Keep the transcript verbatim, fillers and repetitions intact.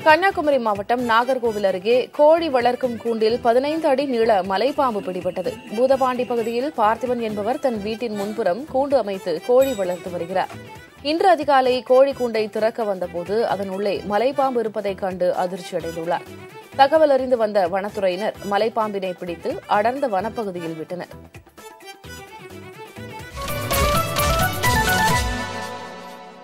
கன்னியாகுமரி மாவட்டம் நாகர்கோவில் அருகே கோழி வளர்க்கும் கூண்டில் பதினைந்து அடி நீள மலைப்பாம்பு பிடிபட்டது. பூதபாண்டி பகுதியில் பார்த்திபன் என்பவர் தன் வீட்டின் முன்புறம் கூண்டு அமைத்து கோழி வளர்த்து வருகிறார். இன்று அதிகாலை கோழி கூண்டை திறக்க வந்தபோது அதன் உள்ளே மலைப்பாம்பு இருப்பதைக் கண்டு அதிர்ச்சியடைந்துள்ளார். தகவல் அறிந்து வந்த வனத்துறையினர் மலைப்பாம்பினை பிடித்து அடர்ந்த வனப்பகுதியில் விட்டனர்.